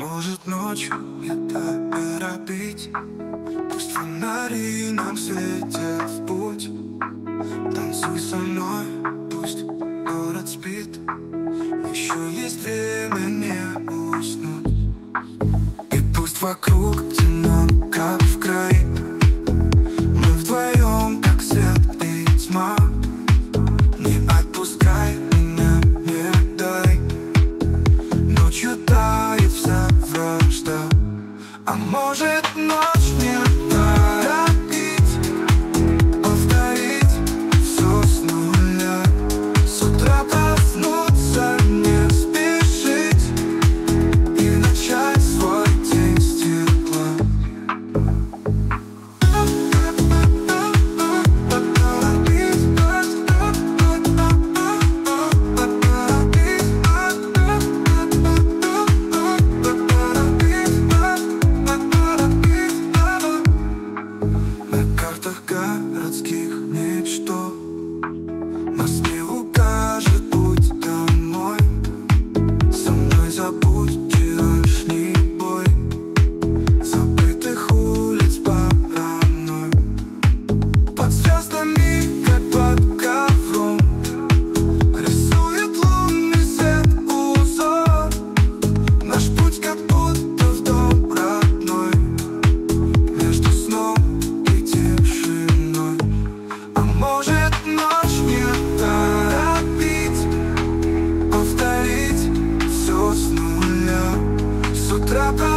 Может, ночью не торопить, пусть фонари нам светят в путь. Танцуй со мной, пусть город спит, еще есть время не уснуть. И пусть вокруг темно, как в крови, мы вдвоем, как свет и тьма. Не отпускай меня, не дай. Ночью тает вся вражда, а может, ночь не торопить, повторить все с нуля. С утра проснуться, не спешить и начать свой день с тепла. На картах городских мечтов нас не укажет путь домой. Со мной забудь вчерашний бой, забытых улиц паранойй. Под звездами, как под ковром, рисует лунный свет узор. Наш путь как будто в дом родной, между сном и тишиной. А может, ночь не торопить, повторить все с нуля. С утра